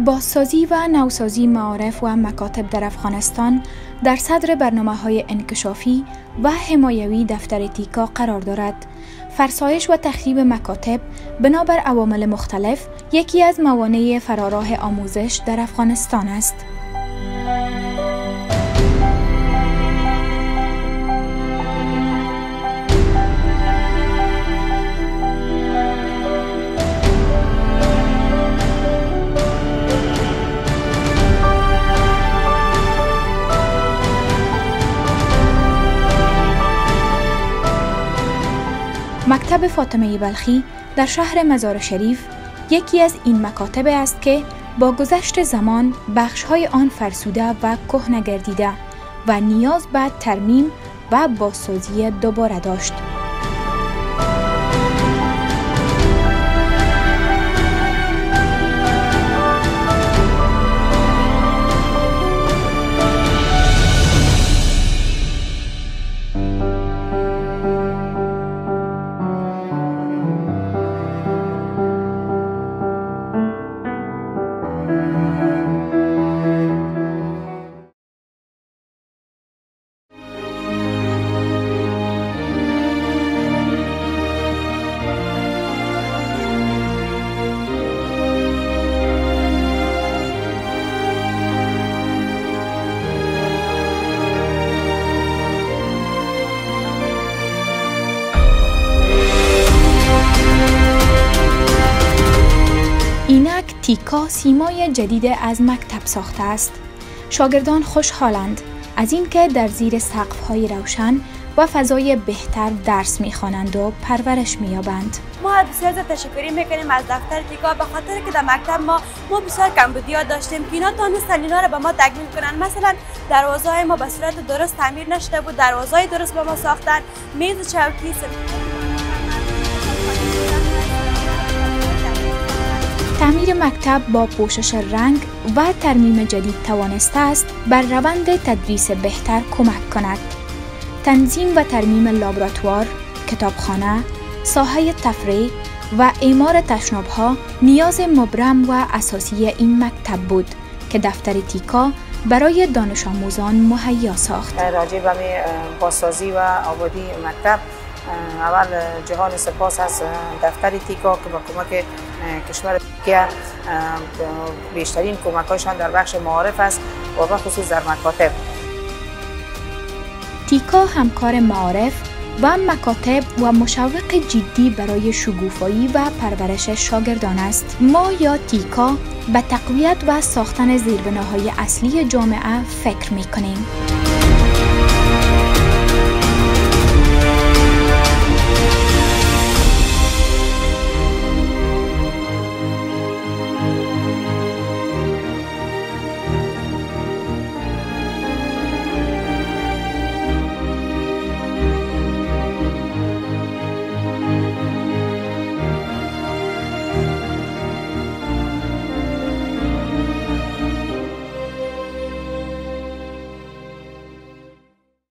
بازسازی و نوسازی معارف و مکاتب در افغانستان در صدر برنامه‌های انکشافی و حمایوی دفتر تیکا قرار دارد. فرسایش و تخریب مکاتب بنابر عوامل مختلف یکی از موانع فراراه آموزش در افغانستان است. مکتب فاطمه بلخی در شهر مزار شریف یکی از این مکاتب است که با گذشت زمان بخش‌های آن فرسوده و کهنه گردیده و نیاز به ترمیم و بازسازی دوباره داشت. اینک تیکا سیمای جدید از مکتب ساخته است. شاگردان خوشحالند از اینکه در زیر سقف‌های روشن و فضای بهتر درس می‌خوانند و پرورش می‌یابند. ما بسیار زیاد تشکری میکنیم از دفتر تیکا به خاطر که در مکتب ما بسیار کمبودی‌ها داشتیم که اینا تونستن اینا رو به ما تکمیل کنن. مثلا دروازه‌های ما به صورت درست تعمیر نشده بود، دروازه‌های درست به ما ساختن، میز چوکی. تعمیر مکتب با پوشش رنگ و ترمیم جدید توانسته است بر روند تدریس بهتر کمک کند. تنظیم و ترمیم لابراتوار، کتابخانه، ساحه تفریح و اعمار تشناب‌ها نیاز مبرم و اساسی این مکتب بود که دفتر تیکا برای دانش آموزان مهیا ساخت. راجع به بازسازی و آبادی مکتب، اول جهان سپاس از دفتر تیکا که با کمک کشور ترکیه بیشترین کمک‌هایشان در بخش معارف است و به خصوص در مکاتب. تیکا همکار معارف و مکاتب و مشوق جدی برای شکوفایی و پرورش شاگردان است. ما یا تیکا به تقویت و ساختن زیربناهای اصلی جامعه فکر می‌کنیم.